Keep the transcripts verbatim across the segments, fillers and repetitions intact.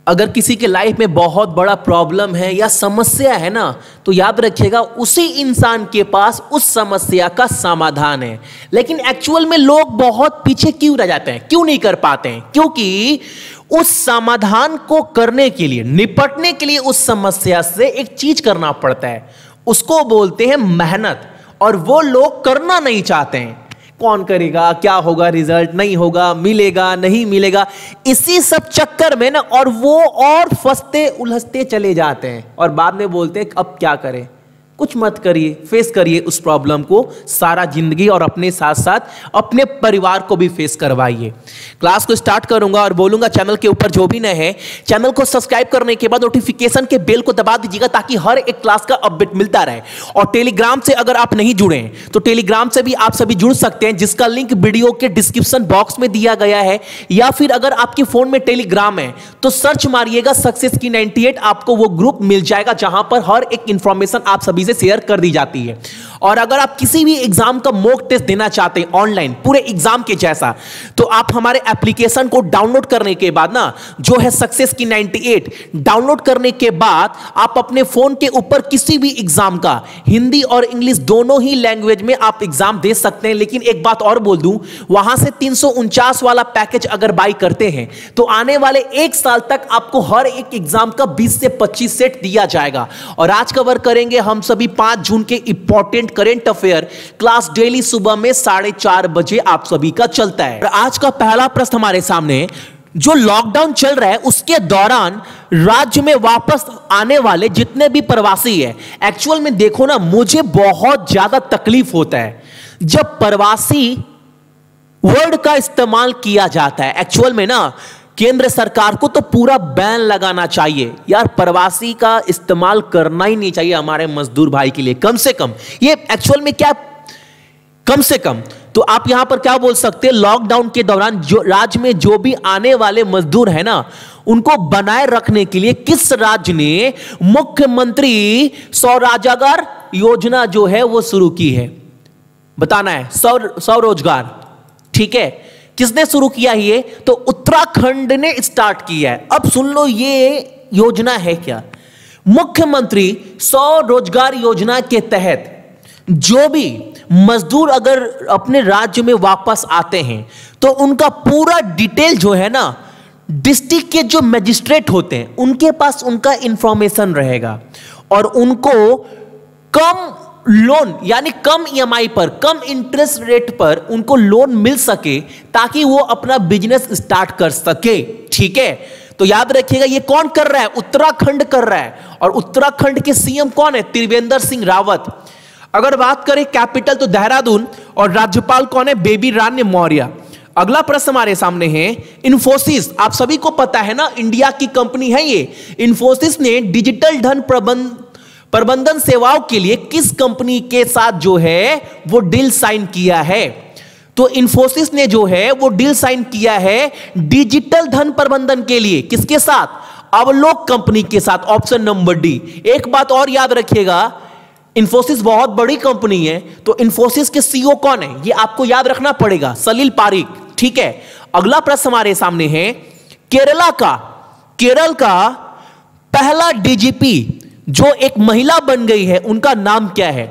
अगर किसी के लाइफ में बहुत बड़ा प्रॉब्लम है या समस्या है ना, तो याद रखिएगा उसी इंसान के पास उस समस्या का समाधान है। लेकिन एक्चुअल में लोग बहुत पीछे क्यों रह जाते हैं, क्यों नहीं कर पाते हैं? क्योंकि उस समाधान को करने के लिए, निपटने के लिए उस समस्या से एक चीज करना पड़ता है, उसको बोलते हैं मेहनत। और वो लोग करना नहीं चाहते हैं। कौन करेगा, क्या होगा, रिजल्ट नहीं होगा, मिलेगा नहीं मिलेगा, इसी सब चक्कर में ना और वो और फंसते उलझते चले जाते हैं और बाद में बोलते हैं अब क्या करें। कुछ मत करिए, फेस करिए उस प्रॉब्लम को सारा जिंदगी और अपने साथ साथ अपने परिवार को भी फेस करवाइए। क्लास को स्टार्ट करूंगा और बोलूंगा चैनल के ऊपर जो भी नए हैं चैनल को सब्सक्राइब करने के बाद नोटिफिकेशन के बेल को दबा दीजिएगा ताकि हर एक क्लास का अपडेट मिलता रहे। और टेलीग्राम से अगर आप नहीं जुड़े हैं तो टेलीग्राम से भी आप सभी जुड़ सकते हैं, जिसका लिंक वीडियो के डिस्क्रिप्शन बॉक्स में दिया गया है। या फिर अगर आपके फोन में टेलीग्राम है तो सर्च मारिएगा सक्सेस की नाइंटी एट, आपको वो ग्रुप मिल जाएगा जहां पर हर एक इंफॉर्मेशन आप सभी से शेयर कर दी जाती है। और अगर आप किसी भी एग्जाम का मॉक टेस्ट देना चाहते हैं ऑनलाइन पूरे एग्जाम के जैसा, तो आप हमारे एप्लीकेशन को डाउनलोड करने के बाद ना, जो है सक्सेस की नाइंटी एट, डाउनलोड करने के बाद आप अपने फोन के ऊपर किसी भी एग्जाम का हिंदी और इंग्लिश दोनों ही लैंग्वेज में आप एग्जाम दे सकते हैं। लेकिन एक बात और बोल दूं, वहां से तीन सौ उनचास वाला पैकेज अगर बाई करते हैं तो आने वाले एक साल तक आपको हर एक एग्जाम का बीस से पच्चीस सेट दिया जाएगा। और आज कवर करेंगे हम सभी पांच जून के important current affair, class daily सुबह में साढ़े चार बजे आप सभी का चलता है। आज का पहला प्रश्न हमारे सामने, जो लॉकडाउन चल रहा है उसके दौरान राज्य में वापस आने वाले जितने भी प्रवासी हैं, एक्चुअल में देखो ना, मुझे बहुत ज्यादा तकलीफ होता है जब प्रवासी वर्ड का इस्तेमाल किया जाता है। एक्चुअल में ना केंद्र सरकार को तो पूरा बैन लगाना चाहिए यार, प्रवासी का इस्तेमाल करना ही नहीं चाहिए हमारे मजदूर भाई के लिए। कम से कम ये एक्चुअल में क्या, कम से कम तो आप यहां पर क्या बोल सकते हैं, लॉकडाउन के दौरान जो राज्य में जो भी आने वाले मजदूर है ना, उनको बनाए रखने के लिए किस राज्य ने मुख्यमंत्री स्वरोजगार योजना जो है वो शुरू की है? बताना है। स्व स्वरोजगार, ठीक है, किसने शुरू किया ये? तो उत्तराखंड ने स्टार्ट किया है। अब सुन लो ये योजना है क्या? मुख्यमंत्री स्वरोजगार योजना के तहत जो भी मजदूर अगर अपने राज्य में वापस आते हैं तो उनका पूरा डिटेल जो है ना, डिस्ट्रिक्ट के जो मजिस्ट्रेट होते हैं उनके पास उनका इंफॉर्मेशन रहेगा और उनको कम लोन यानी कम ईएमआई पर, कम इंटरेस्ट रेट पर उनको लोन मिल सके ताकि वो अपना बिजनेस स्टार्ट कर सके। ठीक है, तो याद रखिएगा ये कौन कर रहा है? उत्तराखंड कर रहा है। और उत्तराखंड के सीएम कौन है? त्रिवेंद्र सिंह रावत। अगर बात करें कैपिटल तो देहरादून, और राज्यपाल कौन है? बेबी रानी मौर्य। अगला प्रश्न हमारे सामने है, इन्फोसिस, आप सभी को पता है ना, इंडिया की कंपनी है ये। इन्फोसिस ने डिजिटल धन प्रबंध प्रबंधन सेवाओं के लिए किस कंपनी के साथ जो है वो डील साइन किया है? तो इन्फोसिस ने जो है वो डील साइन किया है डिजिटल धन प्रबंधन के लिए। किसके साथ? अवलोक कंपनी के साथ, ऑप्शन नंबर डी। एक बात और याद रखिएगा, इन्फोसिस बहुत बड़ी कंपनी है, तो इन्फोसिस के सीईओ कौन है ये आपको याद रखना पड़ेगा, सलील पारिक। ठीक है, अगला प्रश्न हमारे सामने है, केरला का केरल का पहला डीजीपी जो एक महिला बन गई है उनका नाम क्या है?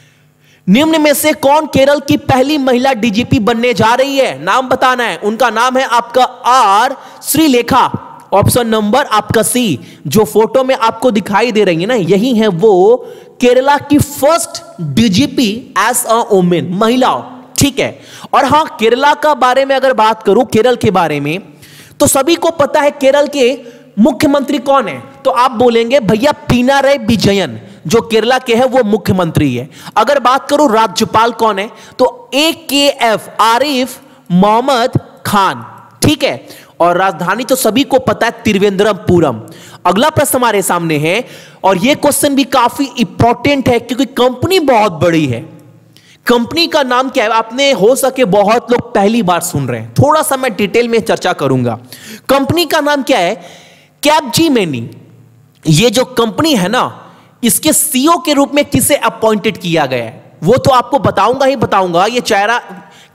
निम्न में से कौन केरल की पहली महिला डीजीपी बनने जा रही है? नाम बताना है। उनका नाम है आपका आर श्रीलेखा, ऑप्शन नंबर आपका सी। जो फोटो में आपको दिखाई दे रही है ना, यही है वो केरला की first DGP as a woman, महिला। ठीक है, और हां, केरला का बारे में अगर बात करूं, केरल के बारे में, तो सभी को पता है केरल के मुख्यमंत्री कौन है? तो आप बोलेंगे भैया पिनाराई विजयन, जो केरला के हैं वो मुख्यमंत्री है। अगर बात करूं राज्यपाल कौन है, तो ए के एफ आरिफ मोहम्मद खान। ठीक है, और राजधानी तो सभी को पता है त्रिवेंद्रपुरम। अगला प्रश्न हमारे सामने है, और यह क्वेश्चन भी काफी इंपॉर्टेंट है क्योंकि कंपनी बहुत बड़ी है। कंपनी का नाम क्या है? आपने हो सके बहुत लोग पहली बार सुन रहे हैं, थोड़ा सा मैं डिटेल में चर्चा करूंगा। कंपनी का नाम क्या है? कैपजेमिनी। ये जो कंपनी है ना, इसके सीईओ के रूप में किसे अपॉइंटेड किया गया है वो तो आपको बताऊंगा ही बताऊंगा। ये चेहरा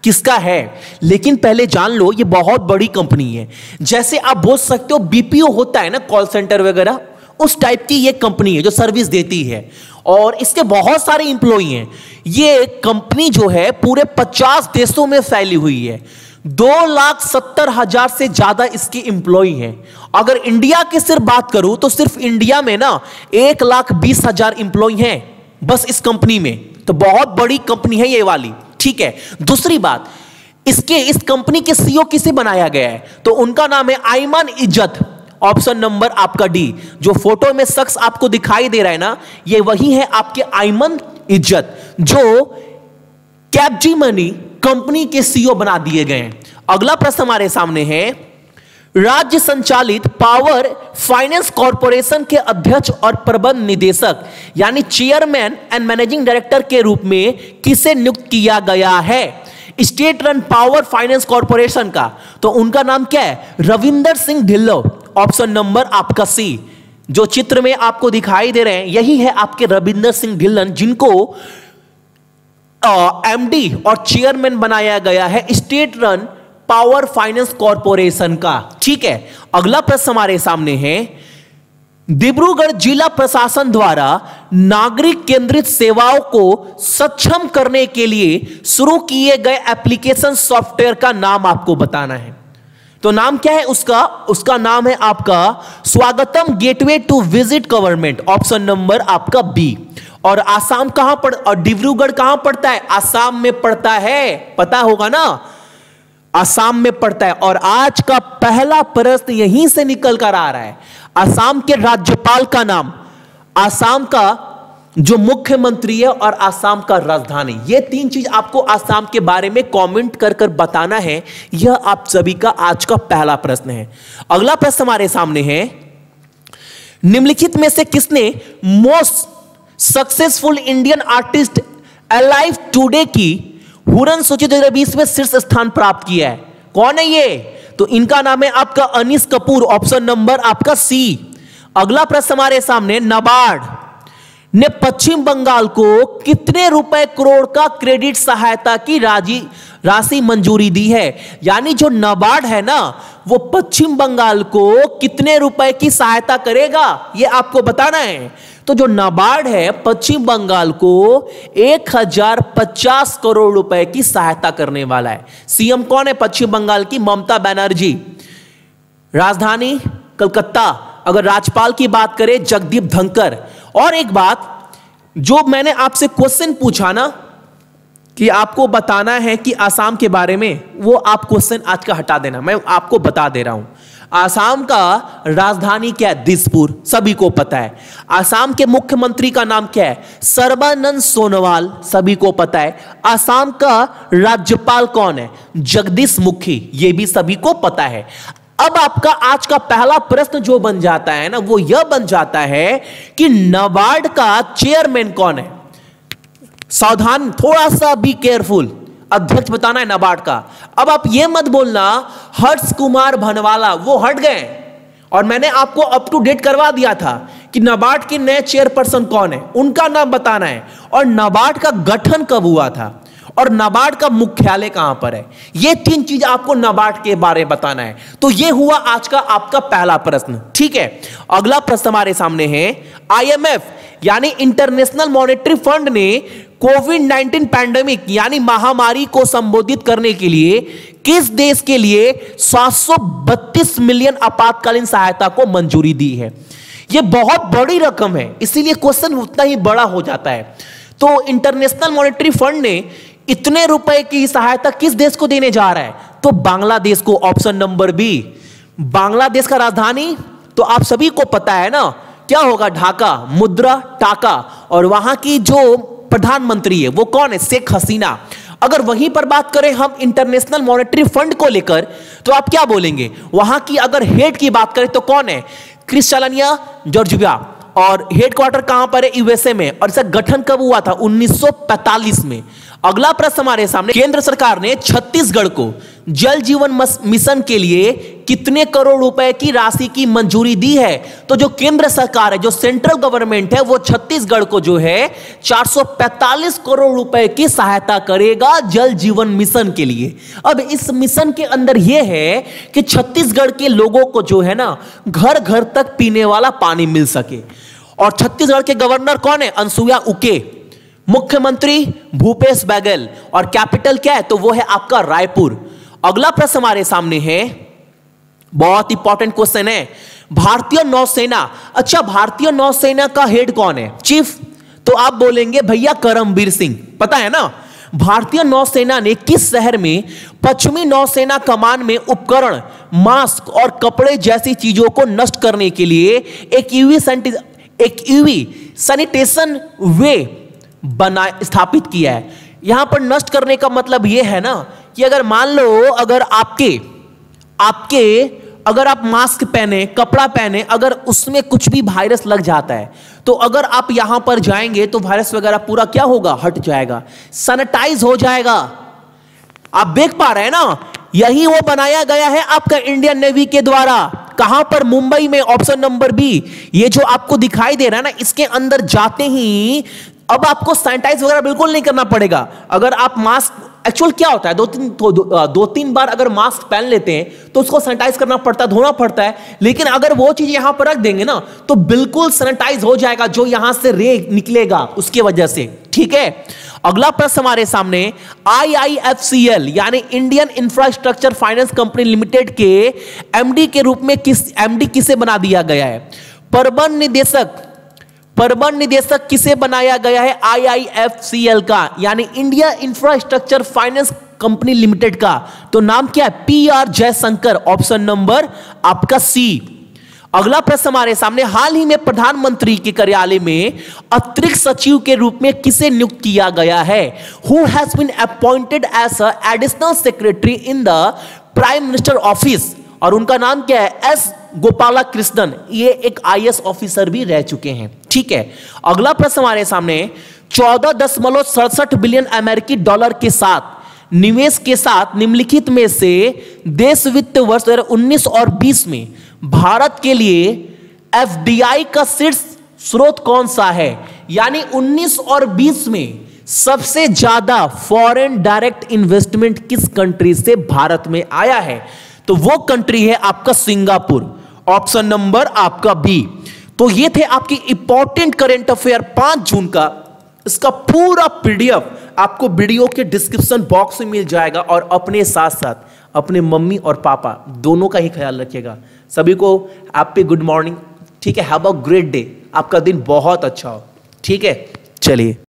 किसका है, लेकिन पहले जान लो ये बहुत बड़ी कंपनी है। जैसे आप बोल सकते हो बीपीओ होता है ना, कॉल सेंटर वगैरह, उस टाइप की ये कंपनी है जो सर्विस देती है और इसके बहुत सारे इंप्लॉई हैं। ये कंपनी जो है पूरे पचास देशों में फैली हुई है। दो लाख सत्तर हजार से ज्यादा इसके इंप्लॉई हैं। अगर इंडिया की सिर्फ बात करूं तो सिर्फ इंडिया में ना एक लाख बीस हजार इंप्लॉई हैं बस इस कंपनी में। तो बहुत बड़ी कंपनी है ये वाली, ठीक है। दूसरी बात, इसके इस कंपनी के सीईओ किसे बनाया गया है, तो उनका नाम है आयमन इज्जत। ऑप्शन नंबर आपका डी, जो फोटो में शख्स आपको दिखाई दे रहा है ना, ये वही है आपके आयमन इज्जत, जो कैपजेमिनी कंपनी के सीईओ बना दिए गए हैं। अगला प्रश्न हमारे सामने है, राज्य संचालित पावर फाइनेंस कॉर्पोरेशन के अध्यक्ष और प्रबंध निदेशक यानी चेयरमैन एंड मैनेजिंग डायरेक्टर के रूप में किसे नियुक्त किया गया है state run power finance corporation का, तो उनका नाम क्या है, रविंदर सिंह ढिल्लों। ऑप्शन नंबर आपका सी, जो चित्र में आपको दिखाई दे रहे हैं यही है आपके रविंदर सिंह ढिल्लों, जिनको एमडी और चेयरमैन बनाया गया है state run power finance corporation का, ठीक है। अगला प्रश्न हमारे सामने है, डिब्रूगढ़ जिला प्रशासन द्वारा नागरिक केंद्रित सेवाओं को सक्षम करने के लिए शुरू किए गए एप्लीकेशन सॉफ्टवेयर का नाम आपको बताना है। तो नाम क्या है उसका, उसका नाम है आपका Swagatam gateway to visit government. Option number आपका बी। और आसाम कहां पड़ और डिब्रूगढ़ कहां पड़ता है, आसाम में पड़ता है, पता होगा ना, आसाम में पड़ता है। और आज का पहला प्रश्न यहीं से निकल कर आ रहा है, आसाम के राज्यपाल का नाम, आसाम का जो मुख्यमंत्री है और आसाम का राजधानी, ये तीन चीज आपको आसाम के बारे में कमेंट कर कर बताना है। यह आप सभी का आज का पहला प्रश्न है। अगला प्रश्न हमारे सामने है, निम्नलिखित में से किसने most successful Indian artist alive today की हुरन सूची दो हजार बीस में शीर्ष स्थान प्राप्त किया है? कौन है ये? तो इनका नाम है आपका अनीस कपूर। ऑप्शन नंबर आपका सी। अगला प्रश्न हमारे सामने, नाबार्ड ने पश्चिम बंगाल को कितने रुपए करोड़ का क्रेडिट सहायता की राजी राशि मंजूरी दी है? यानी जो नाबार्ड है ना, वो पश्चिम बंगाल को कितने रुपए की सहायता करेगा ये आपको बताना है। तो जो नाबार्ड है पश्चिम बंगाल को एक हजार पचास करोड़ रुपए की सहायता करने वाला है। सीएम कौन है पश्चिम बंगाल की? ममता बनर्जी। राजधानी कलकत्ता। अगर राज्यपाल की बात करें जगदीप धनखड़। और एक बात, जो मैंने आपसे क्वेश्चन पूछा ना कि आपको बताना है कि आसाम के बारे में, वो आप क्वेश्चन आज का हटा देना, मैं आपको बता दे रहा हूं। आसाम का राजधानी क्या है? दिसपुर, सभी को पता है। आसाम के मुख्यमंत्री का नाम क्या है? सर्बानंद सोनोवाल, सभी को पता है। आसाम का राज्यपाल कौन है? जगदीश मुखी, ये भी सभी को पता है। अब आपका आज का पहला प्रश्न जो बन जाता है ना, वो यह बन जाता है कि नाबार्ड का चेयरमैन कौन है? सावधान, थोड़ा सा बी केयरफुल। अध्यक्ष बताना है नाबार्ड का। अब आप ये मत बोलना हर्ष कुमार भनवाला, वो हट गए। और मैंने आपको अप टू डेट करवा दिया था कि नाबार्ड के नए चेयरपर्सन कौन है, उनका नाम बताना है। और नाबार्ड का गठन कब हुआ था और नाबार्ड का मुख्यालय कहां पर है, ये तीन चीज आपको नाबार्ड के बारे में बताना है। तो ये हुआ आज का आपका पहला प्रश्न, ठीक है। अगला प्रश्न हमारे सामने है, आईएमएफ यानी इंटरनेशनल मॉनेटरी फंड ने कोविड नाइनटीन पैंडेमिक यानी महामारी को संबोधित करने के लिए किस देश के लिए सात सौ बत्तीस मिलियन आपातकालीन सहायता को मंजूरी दी है? यह बहुत बड़ी रकम है, इसीलिए क्वेश्चन उतना ही बड़ा हो जाता है। तो इंटरनेशनल मॉनेटरी फंड ने इतने रुपए की सहायता किस देश को देने जा रहा है? तो बांग्लादेश को। Option number B. बांग्लादेश का राजधानी तो आप सभी को पता है ना, क्या होगा? ढाका, मुद्रा टाका। और वहां की जो प्रधानमंत्री है वो कौन है? शेख हसीना। अगर वहीं पर बात करें हम इंटरनेशनल मॉनेटरी फंड को लेकर, तो आप क्या बोलेंगे? वहां की अगर हेड की बात करें तो कौन है? Kristalina Georgia. और हेडक्वार्टर कहां पर है? यूएसए में। और इसका गठन कब हुआ था? उन्नीस सौ पैंतालीस में। अगला प्रश्न हमारे सामने, केंद्र सरकार ने छत्तीसगढ़ को जल जीवन मिशन के लिए कितने करोड़ रुपए की राशि की मंजूरी दी है? तो जो केंद्र सरकार है, जो सेंट्रल गवर्नमेंट है, वो छत्तीसगढ़ को जो है चार सौ पैंतालीस करोड़ रुपए की सहायता करेगा जल जीवन मिशन के लिए। अब इस मिशन के अंदर यह है कि छत्तीसगढ़ के लोगों को जो है ना घर घर तक पीने वाला पानी मिल सके। और छत्तीसगढ़ के गवर्नर कौन है? अनसुईया उइके। मुख्यमंत्री भूपेश बघेल। और कैपिटल क्या है? तो वो है आपका रायपुर। अगला प्रश्न हमारे सामने है, बहुत इंपॉर्टेंट क्वेश्चन है, भारतीय नौसेना। अच्छा, भारतीय नौसेना का हेड कौन है? चीफ। तो आप बोलेंगे भैया करमबीर सिंह। पता है ना, भारतीय नौसेना ने किस शहर में पश्चिमी नौसेना कमान में उपकरण, मास्क और कपड़े जैसी चीजों को नष्ट करने के लिए एक यूवी एक यूवी सैनिटेशन वे बना स्थापित किया है? यहां पर नष्ट करने का मतलब यह है ना कि अगर मान लो अगर आपके आपके अगर आप मास्क पहने, कपड़ा पहने, अगर उसमें कुछ भी वायरस लग जाता है तो अगर आप यहां पर जाएंगे तो वायरस वगैरह पूरा क्या होगा? हट जाएगा, सैनिटाइज हो जाएगा। आप देख पा रहे हैं ना, यही वो बनाया गया है आपका इंडियन नेवी के द्वारा। कहां पर? मुंबई में। Option number B. ये जो आपको दिखाई दे रहा है ना, इसके अंदर जाते ही अब आपको सैनिटाइज वगैरह बिल्कुल नहीं करना पड़ेगा। अगर आप मास्क, एक्चुअल क्या होता है, दो तीन दो, दो, दो तीन बार अगर मास्क पहन लेते हैं तो उसको सैनिटाइज करना पड़ता है, धोना पड़ता है। लेकिन अगर वो चीज यहां पर रख देंगे ना तो बिल्कुल सैनिटाइज हो जाएगा, जो यहां से रे निकलेगा उसकी वजह से। ठीक है, अगला प्रश्न हमारे सामने, I I F C L यानी Indian infrastructure finance company limited के एमडी के रूप में किस एमडी किसे बना दिया गया है? प्रबंध निदेशक प्रबंध निदेशक किसे बनाया गया है? आई आई एफ सी एल का, यानी India infrastructure finance company limited का। तो नाम क्या है? P R Jaishankar. Option number आपका सी। अगला प्रश्न हमारे सामने, हाल ही में प्रधानमंत्री के कार्यालय में अतिरिक्त सचिव के रूप में किसे नियुक्त किया गया है? Who has been appointed as a additional secretary in the prime minister office. और उनका नाम क्या है? एस गोपाला कृष्णन। ये एक आई ए एस ऑफिसर भी रह चुके हैं। ठीक है, अगला प्रश्न हमारे सामने, चौदह दशमलव सड़सठ बिलियन अमेरिकी डॉलर के साथ निवेश के साथ निम्नलिखित में से देश वित्त वर्ष दो हज़ार उन्नीस और बीस में भारत के लिए एफ डी आई का शीर्ष स्रोत कौन सा है? यानी उन्नीस और बीस में सबसे ज्यादा फॉरेन डायरेक्ट इन्वेस्टमेंट किस कंट्री से भारत में आया है? तो वो कंट्री है आपका सिंगापुर। ऑप्शन नंबर आपका बी। तो ये थे आपकी इंपॉर्टेंट करंट अफेयर पांच जून का। इसका पूरा पीडीएफ आपको वीडियो के डिस्क्रिप्शन बॉक्स में मिल जाएगा। और अपने साथ साथ अपने मम्मी और पापा दोनों का ही ख्याल रखिएगा। सभी को हैप्पी गुड मॉर्निंग। ठीक है, हैव अ ग्रेट डे। आपका दिन बहुत अच्छा हो। ठीक है, चलिए।